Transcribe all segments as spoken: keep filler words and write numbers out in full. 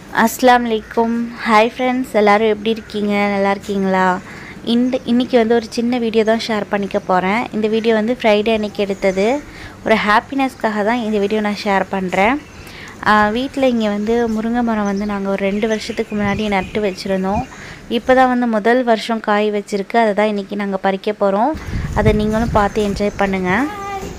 Assalamu Alaikum. Hi friends, எல்லாரும் எப்படி இருக்கீங்க? நல்லா இருக்கீங்களா? இந்த இன்னைக்கு வந்து ஒரு சின்ன வீடியோ தான் ஷேர் பண்ணிக்க போறேன். இந்த வீடியோ வந்து ஃப்ரைடே அன்னைக்கு எடுத்தது. ஒரு ஹாப்பினஸ்க்காக தான் இந்த வீடியோ நான் ஷேர் பண்றேன். வீட்டில் இங்கே வந்து முருங்கை மரம் வந்து நாங்கள் ஒரு ரெண்டு வருஷத்துக்கு முன்னாடி நட்டு வச்சுருந்தோம். இப்போ தான் வந்து முதல் வருஷம் காய் வச்சிருக்கு. அதை தான் இன்றைக்கி நாங்கள் பறிக்க போகிறோம். அதை நீங்களும் பார்த்து என்ஜாய் பண்ணுங்கள்.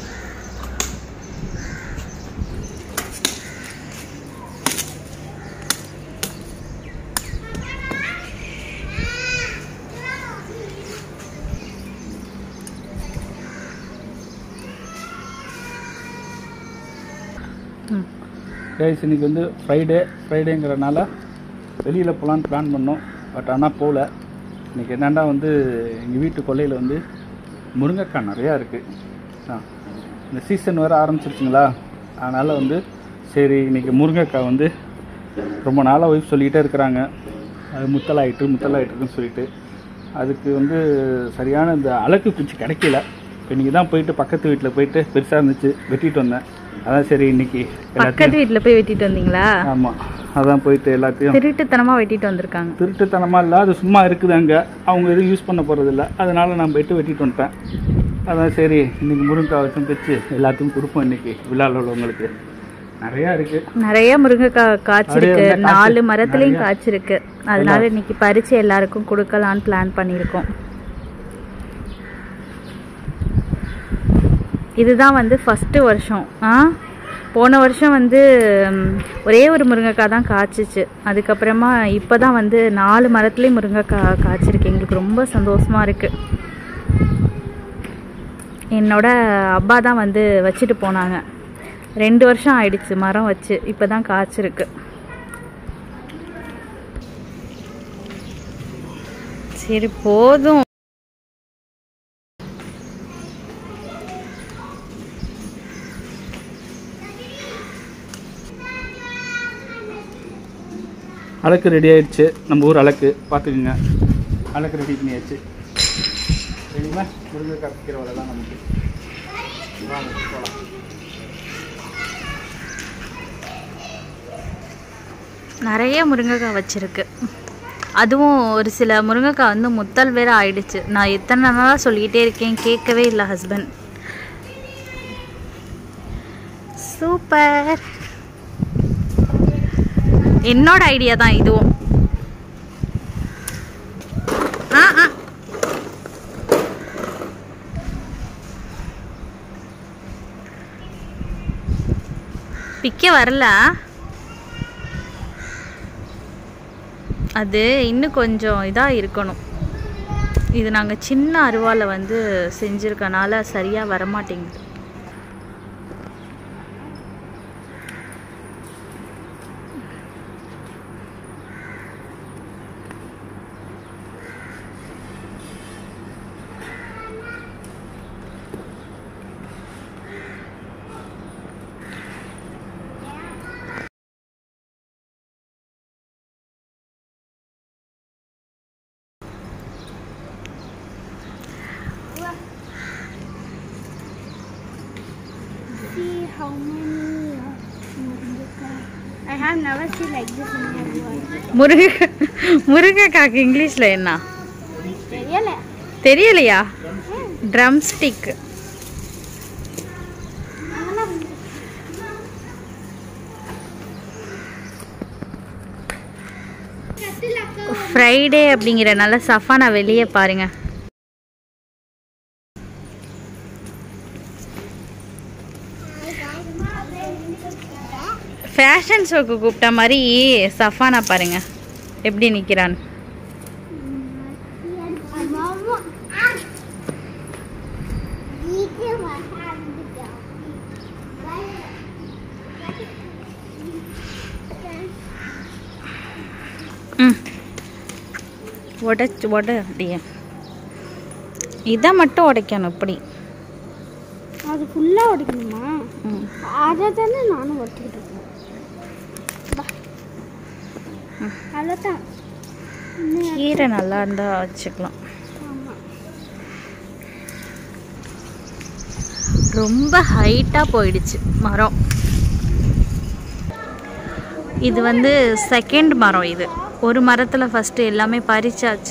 கைஸ் இன்றைக்கி வந்து ஃப்ரைடே ஃப்ரைடேங்கிறனால வெளியில் போகலான்னு பிளான் பண்ணோம். பட் ஆனால் போகல. இன்றைக்கி என்னென்னா வந்து எங்கள் வீட்டு கொல்லையில் வந்து முருங்கைக்காய் நிறையா இருக்குது. ஆ இந்த சீசன் வேறு ஆரம்பிச்சிருச்சுங்களா, அதனால் வந்து சரி இன்றைக்கி முருங்கைக்காய் வந்து ரொம்ப நாளாக ஒய்ஃப் சொல்லிகிட்டே இருக்கிறாங்க, அது முத்தலாயிட்டு முத்தலாயிட்டுருக்குன்னு சொல்லிட்டு. அதுக்கு வந்து சரியான இந்த அலக்கு குச்சி கிடைக்கல. இப்போ இன்றைக்கி தான் போயிட்டு பக்கத்து வீட்டில் போயிட்டு பெருசாக இருந்துச்சு வெட்டிட்டு வந்தேன். அதான் சரி இன்னைக்கு பக்கத்து வீட்டில் போய் வெட்டிட்டு வந்தீங்களா? ஆமாம், அதான் போயிட்டு எல்லாத்தையும் திருட்டுத்தனமாக வெட்டிட்டு வந்திருக்காங்க. திருட்டுத்தனமாக இல்லை, அது சும்மா இருக்குது அங்கே, அவங்க எதுவும் யூஸ் பண்ண போகிறதில்ல. அதனால நான் போயிட்டு வெட்டிட்டு வந்துட்டேன். அதான் சரி இன்னைக்கு முருங்கைக்காய் வச்சும் தைச்சு எல்லாத்தையும் கொடுப்போம். இன்னைக்கு விழாவில் உள்ளவங்களுக்கு நிறையா இருக்குது. நிறைய முருங்கைக்காய் காய்ச்சிருக்கு, நாலு மரத்துலேயும் காய்ச்சிருக்கு. அதனால இன்னைக்கு பறித்து எல்லாருக்கும் கொடுக்கலான்னு பிளான் பண்ணியிருக்கோம். இதுதான் வந்து ஃபஸ்ட்டு வருஷம். ஆ போன வருஷம் வந்து ஒரே ஒரு முருங்கைக்காய் தான் காய்ச்சிச்சு. அதுக்கப்புறமா இப்போ தான் வந்து நாலு மரத்துலேயும் முருங்கைக்காய் காய்ச்சிருக்கு. எங்களுக்கு ரொம்ப சந்தோஷமாக இருக்குது. என்னோட அப்பா தான் வந்து வச்சுட்டு போனாங்க. ரெண்டு வருஷம் ஆயிடுச்சு மரம் வச்சு, இப்போ தான் காய்ச்சிருக்கு. சரி போதும். அலக்கு ரெடி ஆகிடுச்சு. நம்ம ஊர் அலக்கு பார்த்துக்குங்க. அலக்கு ரெடி பண்ணியாச்சு. சரிங்களா? முருங்கைக்காய் பிக்கிற வேலை தான் நமக்கு. வாங்க போகலாம். நிறைய முருங்கைக்காய் வச்சிருக்கு. அதுவும் ஒரு சில முருங்கைக்காய் வந்து முத்தல் வேற ஆயிடுச்சு. நான் எத்தனை நாளாக சொல்லிக்கிட்டே இருக்கேன், கேட்கவே இல்லை ஹஸ்பண்ட். சூப்பர், என்னோட ஐடியா தான் இதுவும். ஆ ஆ பிக்க வரல. அது இன்னும் கொஞ்சம் இதாக இருக்கணும். இது நாங்கள் சின்ன அருவாவில் வந்து செஞ்சுருக்கனால சரியாக வரமாட்டேங்குது. How many uh, I have never seen like this in my life. முருகை முருங்கைக்காய்க்கு இங்கிலீஷில் என்ன தெரியல? தெரியலையா? Drum stick. ஃப்ரைடே அப்படிங்கிறனால சஃபானா வெளியே பாருங்க. ஃபேஷன் ஷோக்கு கூப்பிட்ட மாதிரி சஃபானா பாருங்க எப்படி நிற்கிறான்னு. ம் உடச்சு உட அப்படியே இதை மட்டும் உடைக்கணும். இப்படி அது ஃபுல்லாக உடைக்கணுமா? அதை தானே நானும் உடைச்சிக்கிட்டு இருக்கேன். அவ்வளோதான். கீரை நல்லா இருந்தால் வச்சுக்கலாம். ரொம்ப ஹைட்டாக போயிடுச்சு மரம். இது வந்து செகண்ட் மரம். இது ஒரு மரத்தில் ஃபஸ்ட்டு எல்லாமே பறிச்சாச்சு.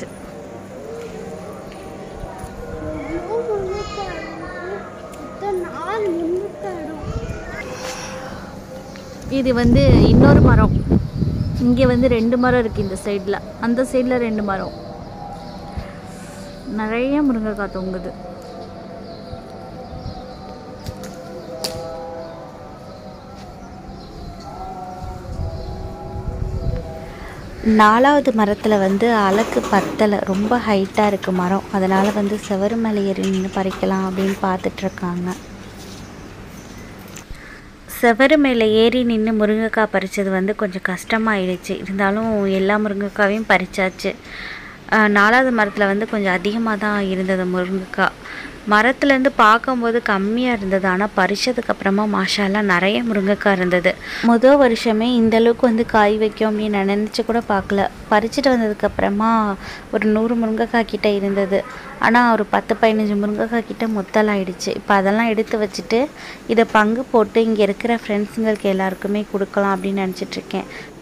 இது வந்து இன்னொரு மரம். இங்கே வந்து ரெண்டு மரம் இருக்குது இந்த சைடில், அந்த சைடில் ரெண்டு மரம். நிறைய முருங்கைக்காய் தொங்குது. நாலாவது மரத்தில் வந்து அலக்கு பத்தலை, ரொம்ப ஹைட்டாக இருக்குது மரம். அதனால் வந்து செவரு மேலே ஏறி நின்று பறிக்கலாம் அப்படின்னு பார்த்துட்ருக்காங்க. செவரு மேலே ஏறி நின்று முருங்கைக்காய் பறித்தது வந்து கொஞ்சம் கஷ்டமாயிடுச்சு. இருந்தாலும் எல்லா முருங்கைக்காயும் பறிச்சாச்சு. நாலாவது மரத்தில் வந்து கொஞ்சம் அதிகமாக தான் இருந்தது முருங்கைக்காய். மரத்துலேருந்து பார்க்கும்போது கம்மியாக இருந்தது, ஆனால் பறிச்சதுக்கப்புறமா மாஷா அல்லா நிறைய முருங்கைக்காய் இருந்தது. முதல் வருஷமே இந்தளவுக்கு வந்து காய் வைக்கும் அப்படின்னு நான் நினச்சி கூட பார்க்கல. பறிச்சுட்டு வந்ததுக்கப்புறமா ஒரு நூறு முருங்கைக்காய் கிட்டே இருந்தது. ஆனால் ஒரு பத்து பதினஞ்சு முருங்கைக்காய் கிட்டே முத்தலாயிடுச்சு. இப்போ அதெல்லாம் எடுத்து வச்சுட்டு இதை பங்கு போட்டு இங்கே இருக்கிற ஃப்ரெண்ட்ஸுங்களுக்கு எல்லாருக்குமே கொடுக்கலாம் அப்படின்னு நினச்சிட்ருக்கேன்.